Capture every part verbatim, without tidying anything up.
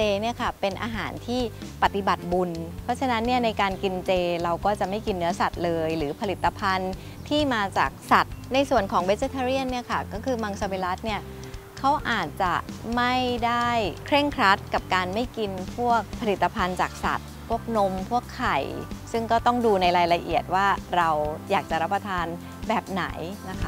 เนี่ยค่ะเป็นอาหารที่ปฏิบัติบุญเพราะฉะนั้นเนี่ยในการกินเจเราก็จะไม่กินเนื้อสัตว์เลยหรือผลิตภัณฑ์ที่มาจากสัตว์ในส่วนของ vegetarian เนี่ยค่ะก็คือมังสวิรัติเนี่ยเขาอาจจะไม่ได้เคร่งครัดกับการไม่กินพวกผลิตภัณฑ์จากสัตว์พวกนมพวกไข่ซึ่งก็ต้องดูในรายละเอียดว่าเราอยากจะรับประทานแบบไหนนะคะ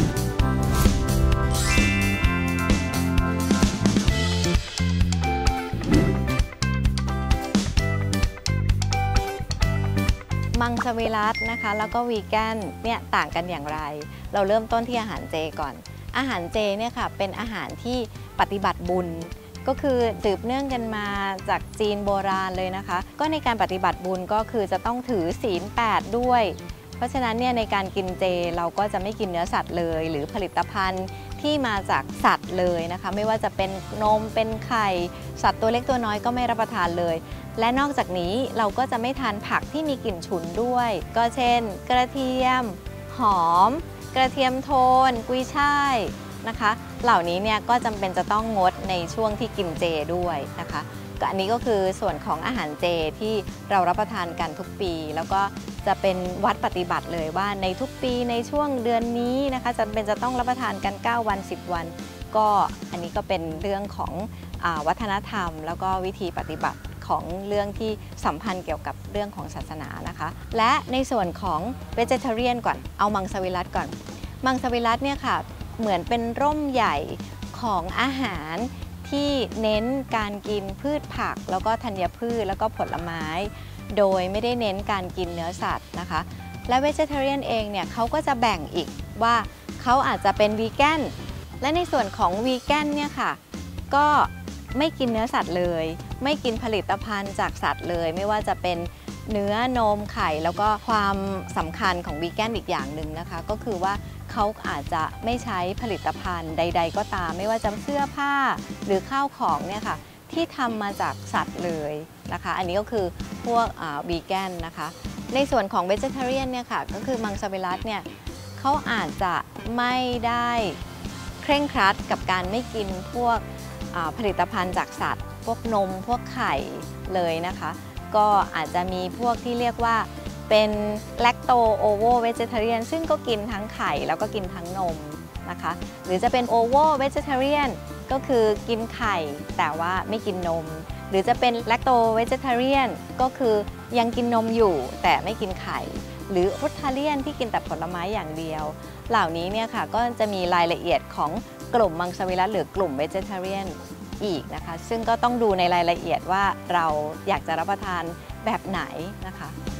มังสวิรัตินะคะแล้วก็วีแกนเนี่ยต่างกันอย่างไรเราเริ่มต้นที่อาหารเจก่อนอาหารเจเนี่ยค่ะเป็นอาหารที่ปฏิบัติบุญก็คือสืบเนื่องกันมาจากจีนโบราณเลยนะคะก็ในการปฏิบัติบุญก็คือจะต้องถือศีลแปดด้วยเพราะฉะนั้นเนี่ยในการกินเจเราก็จะไม่กินเนื้อสัตว์เลยหรือผลิตภัณฑ์ที่มาจากสัตว์เลยนะคะไม่ว่าจะเป็นนมเป็นไข่สัตว์ตัวเล็กตัวน้อยก็ไม่รับประทานเลยและนอกจากนี้เราก็จะไม่ทานผักที่มีกลิ่นฉุนด้วยก็เช่นกระเทียมหอมกระเทียมโทนกุยช่ายนะคะเหล่านี้เนี่ยก็จำเป็นจะต้องงดในช่วงที่กินเจด้วยนะคะก็อันนี้ก็คือส่วนของอาหารเจที่เรารับประทานกันทุกปีแล้วก็จะเป็นวัดปฏิบัติเลยว่าในทุกปีในช่วงเดือนนี้นะคะจำเป็นจะต้องรับประทานกันเก้าวันสิบวันก็อันนี้ก็เป็นเรื่องของอ่าวัฒนธรรมแล้วก็วิธีปฏิบัติของเรื่องที่สัมพันธ์เกี่ยวกับเรื่องของศาสนานะคะและในส่วนของ vegetarian ก่อนเอามังสวิรัติก่อนมังสวิรัติเนี่ยค่ะเหมือนเป็นร่มใหญ่ของอาหารที่เน้นการกินพืชผักแล้วก็ธัญพืชแล้วก็ผลไม้โดยไม่ได้เน้นการกินเนื้อสัตว์นะคะและ vegetarian เองเนี่ยเขาก็จะแบ่งอีกว่าเขาอาจจะเป็นวีแกนและในส่วนของวีแกนเนี่ยค่ะก็ไม่กินเนื้อสัตว์เลยไม่กินผลิตภัณฑ์จากสัตว์เลยไม่ว่าจะเป็นเนื้อนมไข่แล้วก็ความสำคัญของวีแกนอีกอย่างหนึ่งนะคะก็คือว่าเขาอาจจะไม่ใช้ผลิตภัณฑ์ใดๆก็ตามไม่ว่าจะเสื้อผ้าหรือข้าวของเนี่ยค่ะที่ทำมาจากสัตว์เลยนะคะอันนี้ก็คือพวกวีแกนนะคะในส่วนของ vegetarian เนี่ยค่ะก็คือมังสวิรัติเนี่ยเขาอาจจะไม่ได้เคร่งครัดกับการไม่กินพวกผลิตภัณฑ์จากสัตว์พวกนมพวกไข่เลยนะคะก็อาจจะมีพวกที่เรียกว่าเป็นแลคโตโอโวเวจิเทเรียนซึ่งก็กินทั้งไข่แล้วก็กินทั้งนมนะคะหรือจะเป็นโอโวเวจิเทเรียนก็คือกินไข่แต่ว่าไม่กินนมหรือจะเป็นแลคโตเวจิเทเรียนก็คือยังกินนมอยู่แต่ไม่กินไข่หรือฟรุตทาเรียนที่กินแต่ผลไม้อย่างเดียวเหล่านี้เนี่ยค่ะก็จะมีรายละเอียดของกลุ่มมังสวิรัติหรือกลุ่มเวจิเทเรียนอีกนะคะซึ่งก็ต้องดูในรายละเอียดว่าเราอยากจะรับประทานแบบไหนนะคะ